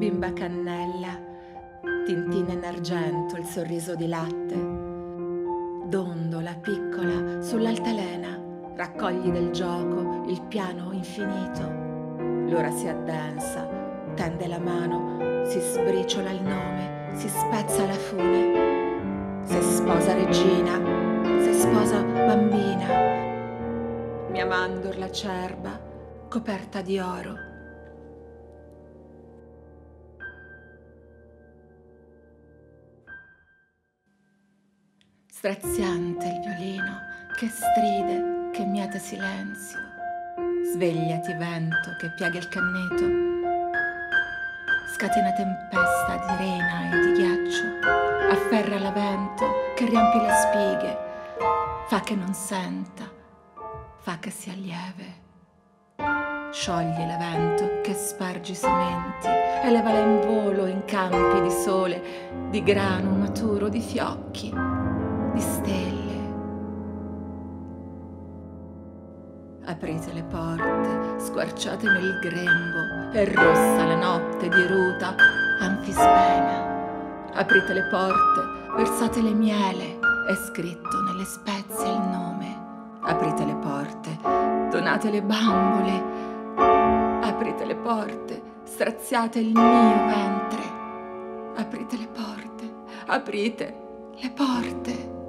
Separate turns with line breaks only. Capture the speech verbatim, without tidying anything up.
bimba cannella, tintina in argento, il sorriso di latte. Dondola piccola sull'altalena, raccogli del gioco il piano infinito. L'ora si addensa, tende la mano, si sbriciola il nome, si spezza la fune. Se sposa regina, se sposa bambina, mia mandorla acerba, coperta di oro. Straziante il violino che stride, che miete silenzio. Svegliati vento che piaga il canneto, scatena tempesta di rena e di ghiaccio, afferra la vento che riempie le spighe, fa che non senta, fa che sia lieve. Sciogli l'evento che spargi sementi, elevala in volo in campi di sole, di grano maturo, di fiocchi, di stelle. Aprite le porte, squarciatemi il grembo, è rossa la notte diruta, anfispena. Aprite le porte, versate le miele, è scritto nelle spezie il nome. Aprite le porte, donate le bambole. Aprite le porte, straziate il mio ventre. Aprite le porte, aprite le porte.